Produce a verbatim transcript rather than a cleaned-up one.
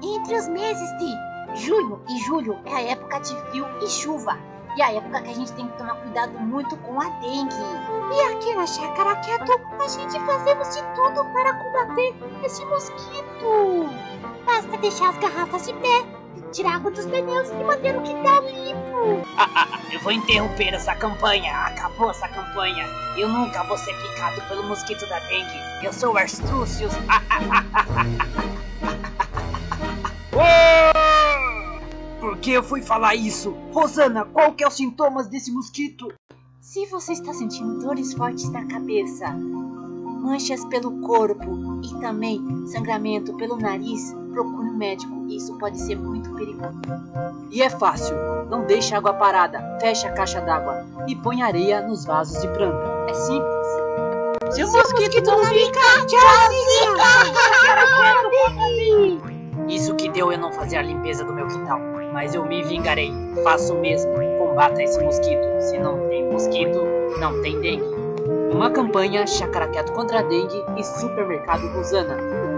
Entre os meses de junho e julho é a época de frio e chuva. E a época que a gente tem que tomar cuidado muito com a dengue. E aqui na Chácara Quieto, a gente fazemos de tudo para combater esse mosquito. Basta deixar as garrafas de pé, tirar água dos pneus e manter o quintal limpo. Ah, ah, ah, eu vou interromper essa campanha. Acabou essa campanha. Eu nunca vou ser picado pelo mosquito da dengue. Eu sou o Arstrúcius. Ah, ah, ah, ah, ah, ah. Por que eu fui falar isso? Rosana, qual que é os sintomas desse mosquito? Se você está sentindo dores fortes na cabeça, manchas pelo corpo e também sangramento pelo nariz, procure um médico. Isso pode ser muito perigoso. E é fácil. Não deixe água parada. Feche a caixa d'água e põe areia nos vasos de planta. É simples. Se o mosquito não fica, tchauzinho! Isso que deu eu não fazer a limpeza do meu quintal. Mas eu me vingarei. Faço mesmo. Combata esse mosquito. Se não tem mosquito, não tem dengue. Uma campanha Chácara Quieto contra a dengue e Supermercado Rosana.